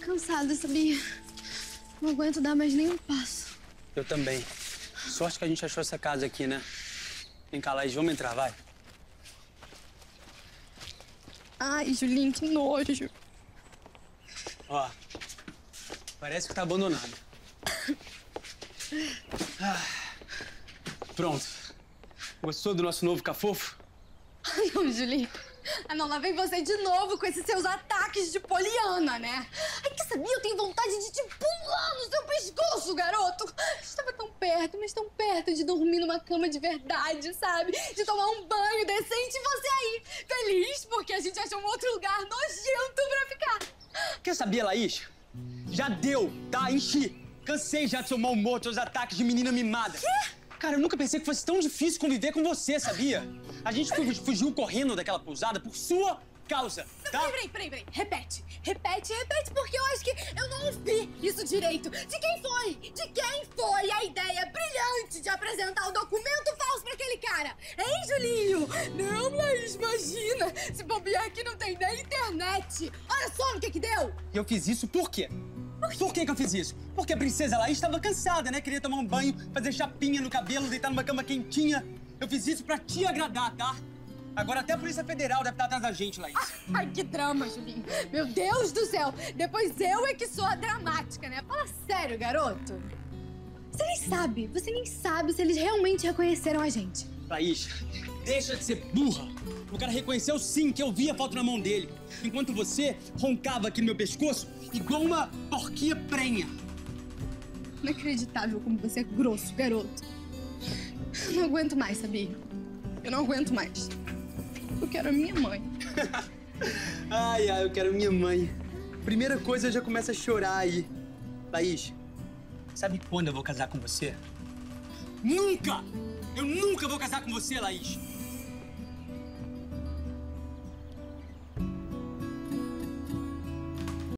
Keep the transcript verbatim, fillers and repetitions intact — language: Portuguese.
cansada, sabia? Não aguento dar mais nem um passo. Eu também. Sorte que a gente achou essa casa aqui, né? Vem cá, Laís, vamos entrar, vai. Ai, Julinho, que nojo. Ó, parece que tá abandonado. Ah, pronto. Gostou do nosso novo cafofo? Ai, não, Julinho. Ah, não, lá vem você de novo com esses seus ataques de poliana, né? Ai, que sabia? Eu tenho vontade de te pular no seu pescoço, garoto. Estava tão perto, mas tão perto de dormir numa cama de verdade, sabe? De tomar um banho decente e você aí, feliz porque a gente achou um outro lugar nojento pra ficar. Quer saber, Laís? Já deu, tá? Enchi. Cansei já do seu mau humor, dos seus ataques de menina mimada. Quê? Cara, eu nunca pensei que fosse tão difícil conviver com você, sabia? A gente fugiu correndo daquela pousada por sua causa, tá? Peraí, peraí, peraí, peraí. Repete. Repete, repete, porque eu acho que eu não ouvi isso direito. De quem foi? De quem foi a ideia brilhante de apresentar o documento falso pra aquele cara? Hein, Julinho? Não, Laís, imagina. Se bobear aqui não tem nem internet. Olha só no que que deu. E eu fiz isso por quê? Por que que eu fiz isso? Porque a princesa Laís estava cansada, né? Queria tomar um banho, fazer chapinha no cabelo, deitar numa cama quentinha. Eu fiz isso pra te agradar, tá? Agora até a Polícia Federal deve estar atrás da gente, Laís. Ai, que drama, Julinho. Meu Deus do céu. Depois eu é que sou a dramática, né? Fala sério, garoto. Você nem sabe, você nem sabe se eles realmente reconheceram a gente. Laís, deixa de ser burra. O cara reconheceu sim que eu vi a foto na mão dele. Enquanto você roncava aqui no meu pescoço igual uma porquinha prenha. Inacreditável como você é grosso, garoto. Eu não aguento mais, sabia? Eu não aguento mais. Eu quero a minha mãe. Ai, ai, eu quero minha mãe. Primeira coisa, eu já começo a chorar aí. Laís, sabe quando eu vou casar com você? Nunca! Eu nunca vou casar com você, Laís!